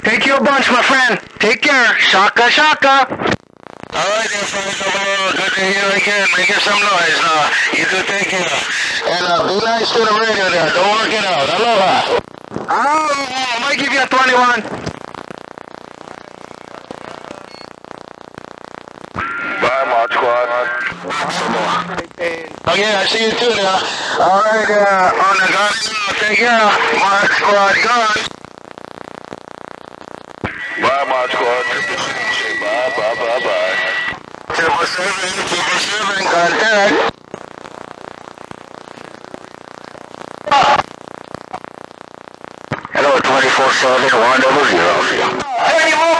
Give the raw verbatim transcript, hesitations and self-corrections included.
Thank you a bunch, my friend. Take care. Shaka, shaka. All right, there, friends. Good to hear again. Making some noise. Uh, you do take care. And uh, be nice to the radio there. Don't work it out. Aloha. Oh, I might give you a twenty-one. Bye, Mod Squad. Oh, yeah, I see you too now. All right, uh, on the gun. Take care. Mod Squad, gone. Bye, Mod Squad. Bye, bye, bye, bye. Triple seven, triple seven, contact. Hello, twenty-four seven, one double zero. Any more?